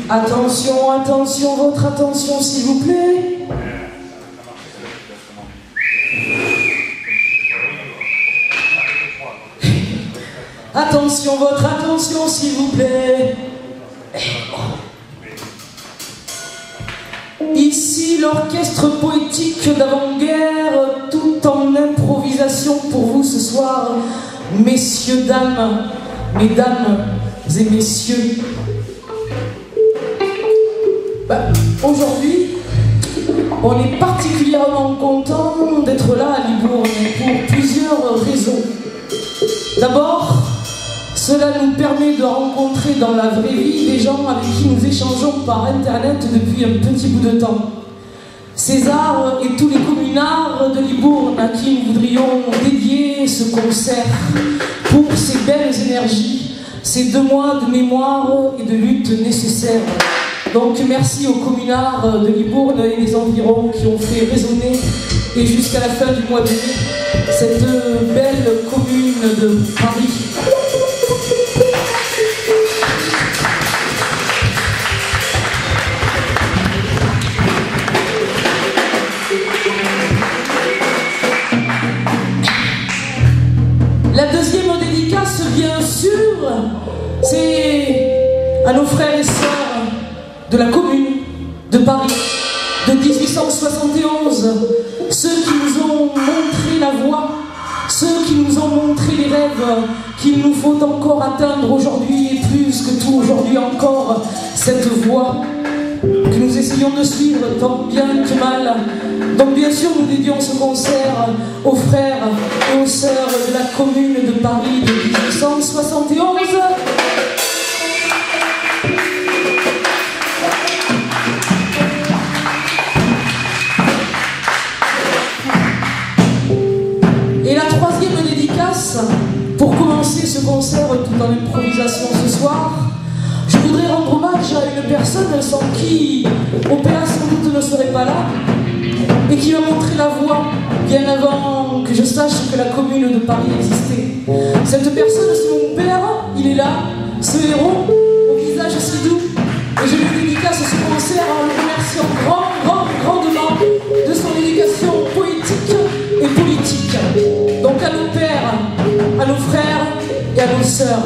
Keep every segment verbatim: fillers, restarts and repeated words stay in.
Attention, attention, votre attention s'il vous plaît. Attention, votre attention s'il vous plaît. Ici l'orchestre poétique d'avant-guerre, tout en improvisation pour vous ce soir, messieurs, dames, mesdames et messieurs. Ben, aujourd'hui, on est particulièrement content d'être là à Libourne pour plusieurs raisons. D'abord, cela nous permet de rencontrer dans la vraie vie des gens avec qui nous échangeons par Internet depuis un petit bout de temps. César et tous les communards de Libourne à qui nous voudrions dédier ce concert pour ces belles énergies, ces deux mois de mémoire et de lutte nécessaires. Donc merci aux communards de Libourne et des environs qui ont fait résonner, et jusqu'à la fin du mois de mai, cette belle commune de Paris. La deuxième dédicace, bien sûr, c'est à nos frères et sœurs de la commune de Paris de mille huit cent soixante et onze, ceux qui nous ont montré la voie, ceux qui nous ont montré les rêves qu'il nous faut encore atteindre aujourd'hui, et plus que tout aujourd'hui encore, cette voie que nous essayons de suivre tant bien que mal. Donc bien sûr nous dédions ce concert aux frères et aux sœurs de la commune de Paris de mille huit cent soixante et onze. Et la troisième dédicace, pour commencer ce concert tout en improvisation ce soir, je voudrais rendre hommage à une personne sans qui Opéra sans doute ne serait pas là, et qui m'a montré la voie bien avant que je sache que la commune de Paris existait. Cette personne, c'est mon père, il est là, ce héros, au visage si doux, et je lui dédicace ce concert en le remerciant grand, grand, grandement de son éducation poétique et politique. Donc à nos pères, à nos frères et à nos sœurs.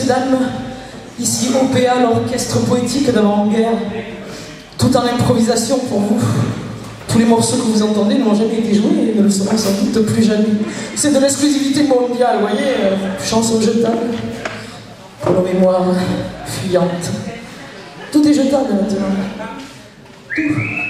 dames, ici O P A, l'orchestre poétique d'avant-guerre, tout en improvisation pour vous. Tous les morceaux que vous entendez n'ont jamais été joués et ne le seront sans doute plus jamais. C'est de l'exclusivité mondiale, vous voyez, euh, chanson jetable pour nos mémoires fuyantes. Tout est jetable maintenant. Tout.